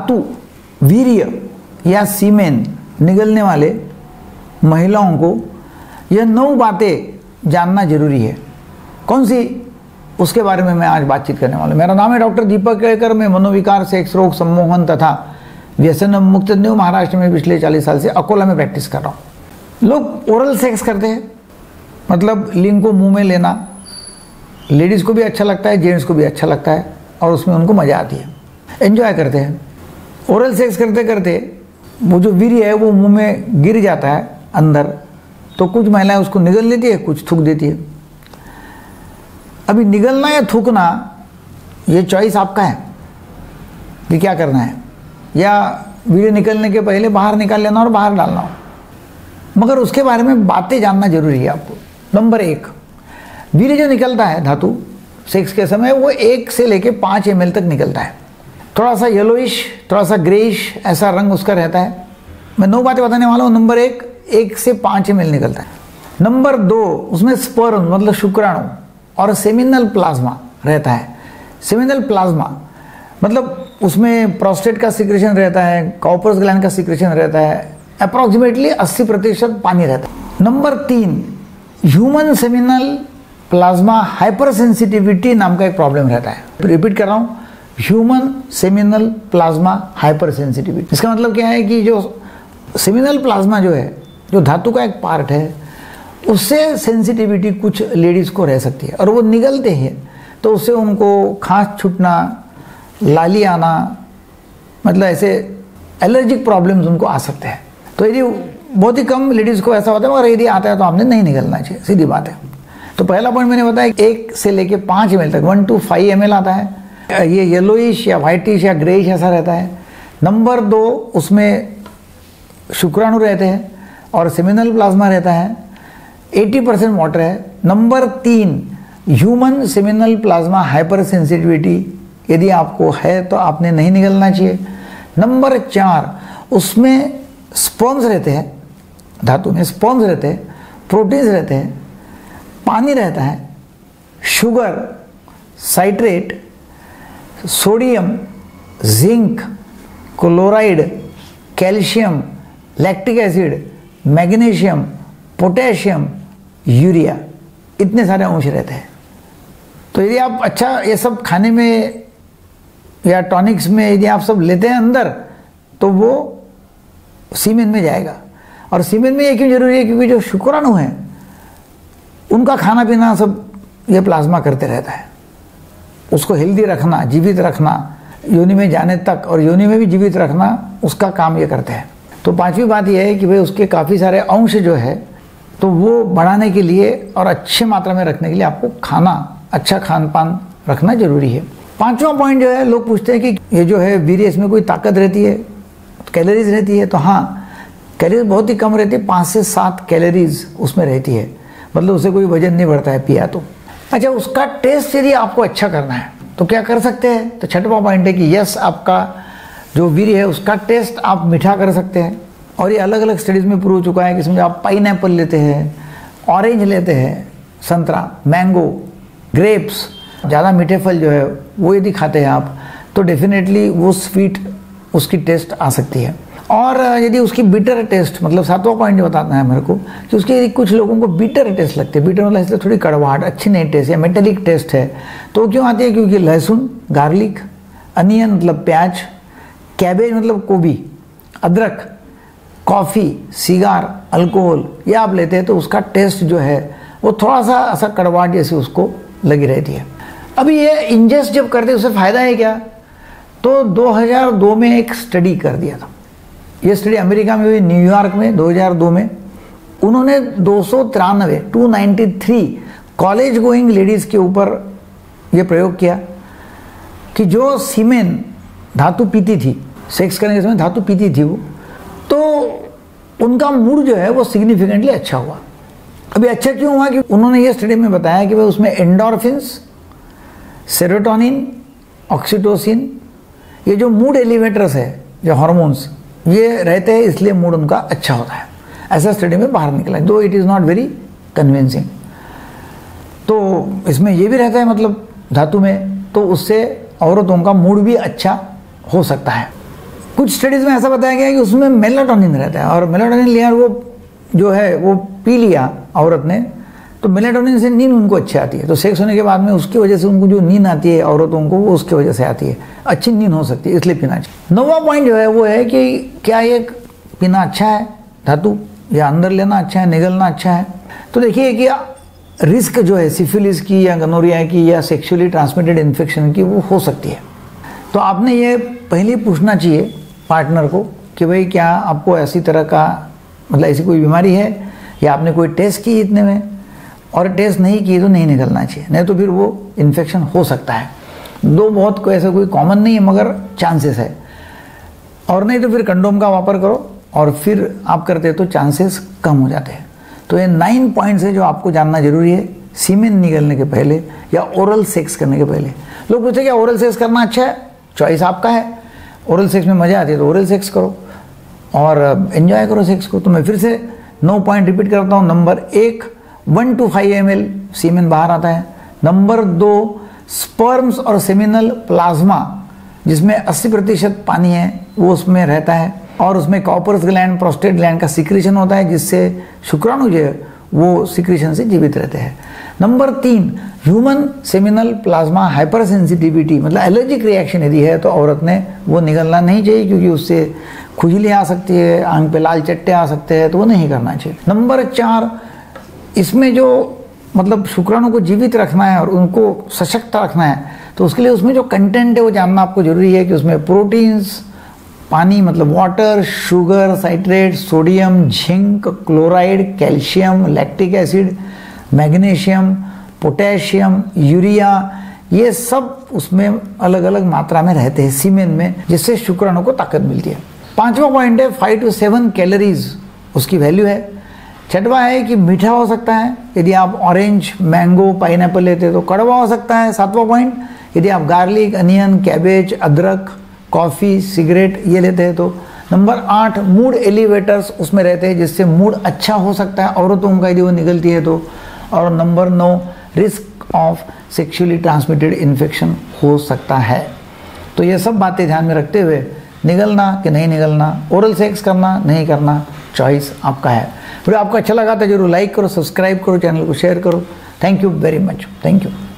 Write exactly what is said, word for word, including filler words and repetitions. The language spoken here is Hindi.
धातु, वीर्य या सीमेन निगलने वाले महिलाओं को यह नौ बातें जानना जरूरी है। कौन सी? उसके बारे में मैं आज बातचीत करने वाला हूँ। मेरा नाम है डॉक्टर दीपक केळकर। मैं मनोविकार, सेक्स रोग, सम्मोहन तथा व्यसन मुक्त न्यू महाराष्ट्र में पिछले चालीस साल से अकोला में प्रैक्टिस कर रहा हूँ। लोग ओरल सेक्स करते हैं, मतलब लिंग को मुंह में लेना। लेडीज़ को भी अच्छा लगता है, जेंट्स को भी अच्छा लगता है और उसमें उनको मज़ा आती है, एंजॉय करते हैं। ओरल सेक्स करते करते वो जो वीर्य है वो मुंह में गिर जाता है अंदर, तो कुछ महिलाएं उसको निगल लेती है, कुछ थूक देती है। अभी निगलना या थूकना ये चॉइस आपका है कि क्या करना है, या वीर्य निकलने के पहले बाहर निकाल लेना और बाहर डालना हो, मगर उसके बारे में बातें जानना जरूरी है आपको। नंबर एक, वीर्य जो निकलता है धातु सेक्स के समय वो एक से लेके पाँच एम एल तक निकलता है। थोड़ा सा येलोइश, थोड़ा सा ग्रेइश ऐसा रंग उसका रहता है। मैं नौ बातें बताने वाला हूँ। नंबर एक, एक से पाँच एम एल निकलता है। नंबर दो, उसमें स्पर्म मतलब शुक्राणु और सेमिनल प्लाज्मा रहता है। सेमिनल प्लाज्मा मतलब उसमें प्रोस्टेट का सिक्रेशन रहता है, कॉपर्स ग्लैंड का सिक्रेशन रहता है, अप्रॉक्सीमेटली अस्सी प्रतिशत पानी रहता है। नंबर तीन, human seminal plasma hypersensitivity नाम का एक प्रॉब्लम रहता है। रिपीट कर रहा हूँ, human seminal plasma hypersensitivity. इसका मतलब क्या है कि जो सेमिनल प्लाज्मा जो है, जो धातु का एक पार्ट है, उससे सेंसिटिविटी कुछ लेडीज़ को रह सकती है और वो निगलते हैं तो उससे उनको खांस छूटना, लाली आना, मतलब ऐसे एलर्जिक प्रॉब्लम्स उनको आ सकते हैं। तो यदि बहुत ही कम लेडीज़ को ऐसा होता है, मगर यदि आता है तो आपने नहीं निगलना चाहिए, सीधी बात है। तो पहला पॉइंट मैंने बताया, एक से लेके पाँच एम एल तक, one two five M L आता है। ये येलोइश या वाइटिश या ग्रेइश ऐसा रहता है। नंबर दो, उसमें शुक्राणु रहते हैं और सेमिनल प्लाज्मा रहता है, अस्सी परसेंट वाटर है। नंबर तीन, human seminal plasma hypersensitivity यदि आपको है तो आपने नहीं निगलना चाहिए। नंबर चार, उसमें स्पर्म्स रहते हैं, धातु में स्पर्म्स रहते हैं, प्रोटीन्स रहते हैं, पानी रहता है, sugar, citrate, sodium, zinc, chloride, calcium, lactic acid, magnesium, potassium, urea, इतने सारे अंश रहते हैं। तो यदि आप अच्छा ये सब खाने में या टॉनिक्स में यदि आप सब लेते हैं अंदर, तो वो सीमेन में जाएगा। और सीमेन में ये क्यों जरूरी है? क्योंकि जो शुक्राणु हैं उनका खाना पीना सब ये प्लाज्मा करते रहता है। उसको हेल्दी रखना, जीवित रखना, योनि में जाने तक और योनि में भी जीवित रखना, उसका काम ये करते हैं। तो पांचवी बात यह है कि भाई उसके काफ़ी सारे अंश जो है तो वो बढ़ाने के लिए और अच्छे मात्रा में रखने के लिए आपको खाना, अच्छा खान पान रखना जरूरी है। पांचवा पॉइंट जो है, लोग पूछते हैं कि ये जो है वीर्य, इसमें कोई ताकत रहती है, कैलोरीज रहती है? तो हाँ, कैलोरीज बहुत ही कम रहती है, पाँच से सात कैलोरीज उसमें रहती है, मतलब उससे कोई वजन नहीं बढ़ता है पिया तो। अच्छा, उसका टेस्ट यदि आपको अच्छा करना है तो क्या कर सकते हैं? तो छठवां पॉइंट है कि यस, आपका जो वीर्य है उसका टेस्ट आप मीठा कर सकते हैं। और ये अलग अलग स्टडीज़ में प्रूव चुका है कि समझो आप पाइन एप्पल लेते हैं, ऑरेंज लेते हैं, संतरा, मैंगो, ग्रेप्स, ज़्यादा मीठे फल जो है वो यदि खाते हैं आप, तो डेफिनेटली वो स्वीट उसकी टेस्ट आ सकती है। और यदि उसकी बिटर टेस्ट, मतलब सातवां पॉइंट जो बताना है मेरे को, कि उसकी यदि कुछ लोगों को बिटर टेस्ट लगती है, बिटर मतलब इससे थोड़ी कड़वाहट, अच्छी नहीं टेस्ट या मेटेलिक टेस्ट है, तो क्यों आती है? क्योंकि लहसुन, गार्लिक, अनियन मतलब प्याज, कैबेज मतलब गोभी, अदरक, कॉफ़ी, सिगार, अल्कोहल ये आप लेते हैं तो उसका टेस्ट जो है वो थोड़ा सा ऐसा कड़वाहट जैसी उसको लगी रहती है। अभी ये इंजेस्ट जब करते हैं उससे फ़ायदा है क्या? तो दो हज़ार दो में एक स्टडी कर दिया था। ये स्टडी अमेरिका में हुई, न्यूयॉर्क में दो हज़ार दो में। उन्होंने दो सौ तिरानवे two ninety three college going ladies के ऊपर ये प्रयोग किया कि जो सीमेन धातु पीती थी, सेक्स करने के समय धातु पीती थी वो, तो उनका मूड जो है वो सिग्निफिकेंटली अच्छा हुआ। अभी अच्छा क्यों हुआ? कि उन्होंने ये स्टडी में बताया कि भाई उसमें एंडोर्फिन्स, सेरोटोनिन, ऑक्सीटोसिन, ये जो मूड एलिवेटर्स है, जो हार्मोन्स, ये रहते हैं, इसलिए मूड उनका अच्छा होता है। ऐसा स्टडी में बाहर निकला, though it is not very convincing. तो इसमें ये भी रहता है, मतलब धातु में, तो उससे औरतों का मूड भी अच्छा हो सकता है। कुछ स्टडीज़ में ऐसा बताया गया है कि उसमें मेलाटोनिन रहता है, और मेलाटोनिन लिया वो जो है वो पी लिया औरत ने, तो मेलाटोनिन से नींद उनको अच्छी आती है। तो सेक्स होने के बाद में उसकी वजह से उनको जो नींद आती है औरतों को, वो उसकी वजह से आती है, अच्छी नींद हो सकती है, इसलिए पीना चाहिए। नौवां पॉइंट जो है वो है कि क्या ये पीना अच्छा है धातु, या अंदर लेना अच्छा है, निगलना अच्छा है। तो देखिए कि रिस्क जो है सिफिलिस की या गनोरिया की या सेक्सुअली ट्रांसमिटेड इन्फेक्शन की वो हो सकती है। तो आपने ये पहले पूछना चाहिए पार्टनर को कि भाई क्या आपको ऐसी तरह का मतलब ऐसी कोई बीमारी है, या आपने कोई टेस्ट की इतने में, और टेस्ट नहीं की तो नहीं निकलना चाहिए, नहीं तो फिर वो इन्फेक्शन हो सकता है। दो बहुत कोई ऐसा कोई कॉमन नहीं है मगर चांसेस है, और नहीं तो फिर कंडोम का वापर करो, और फिर आप करते तो चांसेस कम हो जाते हैं। तो ये नाइन पॉइंट्स है जो आपको जानना जरूरी है सीमेन निकलने के पहले या ओरल सेक्स करने के पहले। लोग पूछते क्या ओरल सेक्स करना अच्छा है, चॉइस आपका है, ओरल सेक्स में मजा आती है तो ओरल सेक्स करो और एंजॉय करो सेक्स को। तो मैं फिर से नौ पॉइंट रिपीट करता हूँ। नंबर एक, one two five M L semen बाहर आता है। नंबर दो, स्पर्म्स और सेमिनल प्लाज्मा जिसमें अस्सी प्रतिशत पानी है वो उसमें रहता है, और उसमें कॉपर्स ग्लैंड, प्रोस्टेट ग्लैंड का सिक्रीशन होता है जिससे शुक्राणु जो है वो सिक्रीशन से जीवित रहते हैं। नंबर तीन, human seminal plasma hypersensitivity, मतलब एलर्जिक रिएक्शन यदि है तो औरत ने वो निगलना नहीं चाहिए, क्योंकि उससे खुजली आ सकती है, आंख पे लाल चट्टे आ सकते हैं, तो वो नहीं करना चाहिए। नंबर चार, इसमें जो मतलब शुक्राणु को जीवित रखना है और उनको सशक्त रखना है, तो उसके लिए उसमें जो कंटेंट है वो जानना आपको जरूरी है कि उसमें प्रोटीन्स, पानी मतलब water, sugar, citrate, sodium, zinc, chloride, calcium, lactic acid, magnesium, potassium, urea, ये सब उसमें अलग अलग मात्रा में रहते हैं सीमेन में, जिससे शुक्राणु को ताकत मिलती है। पांचवा पॉइंट है फाइव टू सेवन कैलोरीज उसकी वैल्यू है। छठवा है कि मीठा हो सकता है, यदि आप ऑरेंज, मैंगो, पाइनएप्पल लेते हैं तो कड़वा हो सकता है। सातवां पॉइंट, यदि आप गार्लिक, अनियन, कैबेज, अदरक, कॉफ़ी, सिगरेट ये लेते हैं तो। नंबर आठ, मूड एलिवेटर्स उसमें रहते हैं जिससे मूड अच्छा हो सकता है औरतों का यदि वो निकलती है तो। और नंबर नौ, risk of sexually transmitted infection हो सकता है। तो ये सब बातें ध्यान में रखते हुए निगलना कि नहीं निगलना, ओरल सेक्स करना नहीं करना, चॉइस आपका है। वीडियो आपको अच्छा लगा तो जरूर लाइक करो, सब्सक्राइब करो, चैनल को शेयर करो। Thank you very much, thank you.